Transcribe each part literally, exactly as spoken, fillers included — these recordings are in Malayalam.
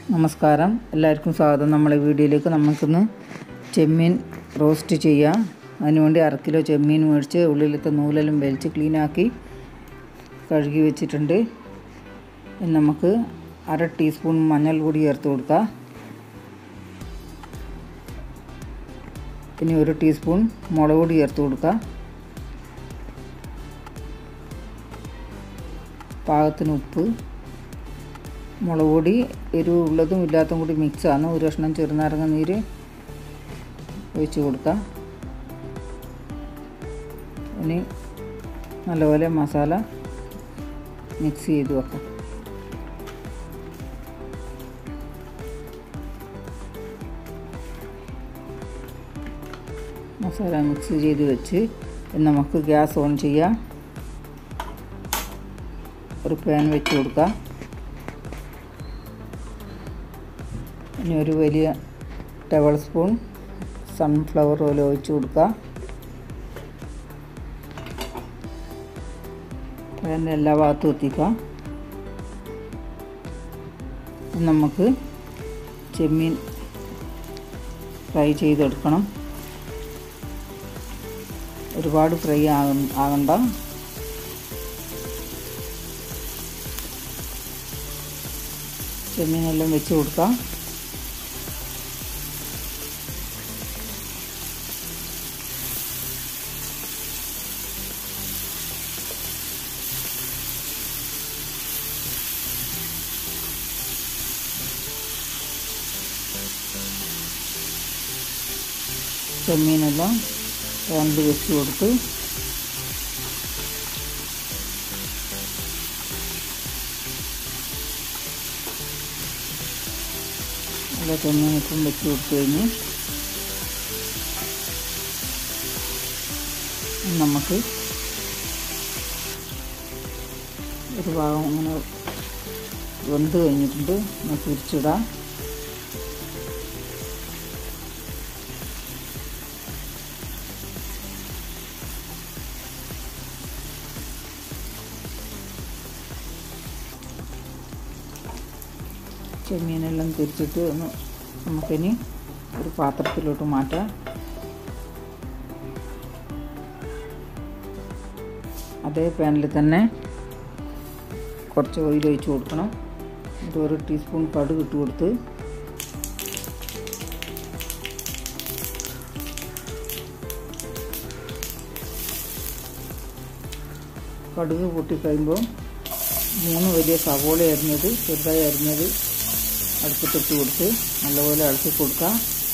നമസ്കാരം, എല്ലാവർക്കും സ്വാഗതം. നമ്മളെ വീഡിയോയിലേക്ക് നമുക്കിന്ന് ചെമ്മീൻ റോസ്റ്റ് ചെയ്യാം. അതിനുവേണ്ടി അര കിലോ ചെമ്മീൻ മേടിച്ച് ഉള്ളിലത്തെ നൂലെല്ലാം വലിച്ച് ക്ലീനാക്കി കഴുകി വെച്ചിട്ടുണ്ട്. ഇനി നമുക്ക് അര ടീസ്പൂൺ മഞ്ഞൾ പൊടി ചേർത്ത് കൊടുക്കാം. ഇനി ഒരു ടീസ്പൂൺ മുളക് പൊടി ചേർത്ത് കൊടുക്കാം. പാകത്തിന് ഉപ്പ്, മുളക് പൊടി എരിവ് ഉള്ളതും ഇല്ലാത്തതും കൂടി മിക്സാണ്. ഒരു കഷ്ണം ചെറുനാരങ്ങ നീര് ഒഴിച്ച് കൊടുക്കാം. ഇനി നല്ലപോലെ മസാല മിക്സ് ചെയ്ത് വെക്കാം. മസാല മിക്സ് ചെയ്ത് വെച്ച് നമുക്ക് ഗ്യാസ് ഓൺ ചെയ്യാം. ഒരു പാൻ വെച്ച് കൊടുക്കാം. ഇനി ഒരു വലിയ ടേബിൾ സ്പൂൺ സൺഫ്ലവർ ഓയിൽ ഒഴിച്ച് കൊടുക്കുക. പാനിൻ്റെ എല്ലാ ഭാഗത്തും എത്തിക്കാം. നമുക്ക് ചെമ്മീൻ ഫ്രൈ ചെയ്തെടുക്കണം. ഒരുപാട് ഫ്രൈ ആക ആകണ്ട ചെമ്മീനെല്ലാം വെച്ച് കൊടുക്കാം. ചെമ്മീനെല്ലാം പാനിൽ വെച്ച് കൊടുത്ത് നല്ല ചെമ്മീനിപ്പം വെച്ച് കൊടുത്തു കഴിഞ്ഞ് നമുക്ക് ഒരു ഭാഗം അങ്ങനെ വെന്ത് കഴിഞ്ഞിട്ടുണ്ട്. നമുക്ക് തിരിച്ചിടാം. ചെമ്മീനെല്ലാം തിരിച്ചിട്ട് ഒന്ന് നമുക്കിനി ഒരു പാത്രത്തിലോട്ട് മാറ്റാം. അതേ പാനിൽ തന്നെ കുറച്ച് ഓയിൽ ഒഴിച്ച് കൊടുക്കണം. എന്നിട്ട് ഒരു ടീസ്പൂൺ കടുക് ഇട്ട് കൊടുത്ത് കടുക് പൊട്ടിക്കഴിയുമ്പോൾ മൂന്ന് വലിയ സവോള അരിഞ്ഞത് ചെറുതായി അരിഞ്ഞത് അടുപ്പത്തിട്ട് കൊടുത്ത് നല്ലപോലെ ഇളക്കി കൊടുക്കാം.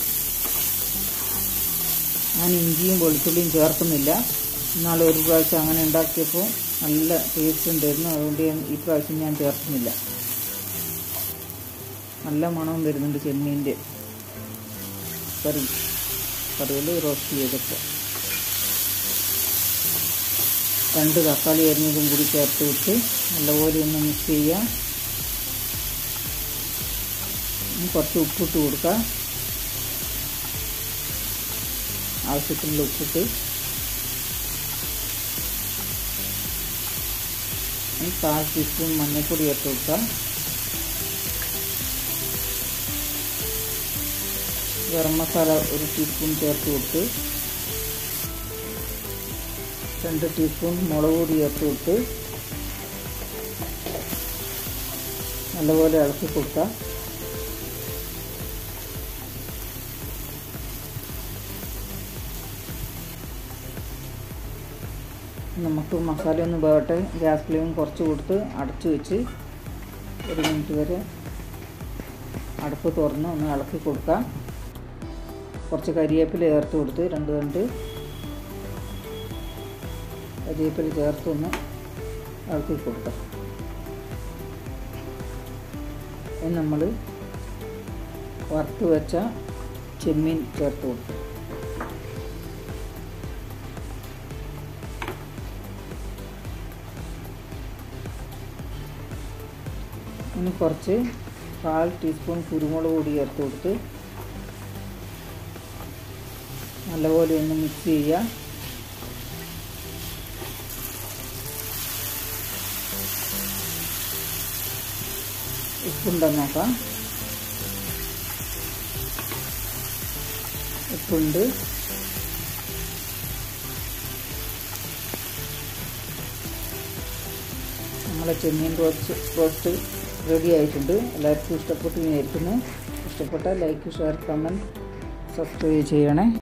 ഞാൻ ഇഞ്ചിയും വെളുത്തുള്ളിയും ചേർക്കുന്നില്ല. എന്നാൽ ഒരു പ്രാവശ്യം അങ്ങനെ ഉണ്ടാക്കിയപ്പോൾ നല്ല ടേസ്റ്റ് ഉണ്ടായിരുന്നു. അതുകൊണ്ട് ഞാൻ ഈ പ്രാവശ്യം ഞാൻ ചേർക്കുന്നില്ല. നല്ല മണവും വരുന്നുണ്ട് ചെമ്മീൻ്റെ കറി കറിയിൽ റോസ്റ്റ് ചെയ്തപ്പോൾ. രണ്ട് തക്കാളി അരിഞ്ഞതും കൂടി ചേർത്ത് വിട്ട് നല്ലപോലെ ഒന്ന് മിക്സ് ചെയ്യാം. കുറച്ച് ഉപ്പിട്ട് കൊടുക്കാം. ആവശ്യത്തിനുള്ള ഉപ്പിട്ട് കാൽ ടീസ്പൂൺ മഞ്ഞൾപ്പൊടി ചേർത്ത് കൊടുക്കാം. ഗരം മസാല ഒരു ടീസ്പൂൺ ചേർത്ത് കൊടുത്ത് രണ്ട് ടീസ്പൂൺ മുളക് പൊടി ചേർത്ത് കൊടുത്ത് നല്ലപോലെ ഇളക്കി കൊടുക്കാം. നമുക്ക് മസാല ഒന്ന് വേവട്ടെ. ഗ്യാസ് ഫ്ലെയിം കുറച്ച് കൊടുത്ത് അടച്ചു വെച്ച് ഒരു മിനിറ്റ് വരെ അടുപ്പ് തുറന്ന് ഒന്ന് ഇളക്കി കൊടുക്കാം. കുറച്ച് കരിവേപ്പില ചേർത്ത് കൊടുത്ത് രണ്ട് രണ്ട് കരിവേപ്പില ചേർത്ത് ഒന്ന് ഇളക്കി കൊടുക്കാം. ഇനി നമ്മൾ വറുത്ത് വെച്ച ചെമ്മീൻ ചേർത്ത് കൊടുക്കും. ഇനി കുറച്ച് കാൽ ടീസ്പൂൺ കുരുമുളക് പൊടി ചേർത്ത് കൊടുത്ത് നല്ലപോലെ ഒന്ന് മിക്സ് ചെയ്യുക. ഉപ്പുണ്ടെന്ന് നോക്കാം. ഉപ്പുണ്ട്. നമ്മളെ ചെമ്മീൻ റോസ്റ്റ് റോസ്റ്റ് റെഡി ആയിട്ടുണ്ട്. എല്ലാവർക്കും ഇഷ്ടപ്പെട്ടു വിചാരിക്കുന്നു. ഇഷ്ടപ്പെട്ടാൽ ലൈക്ക്, ഷെയർ, കമൻറ്റ്, സബ്സ്ക്രൈബ് ചെയ്യണേ.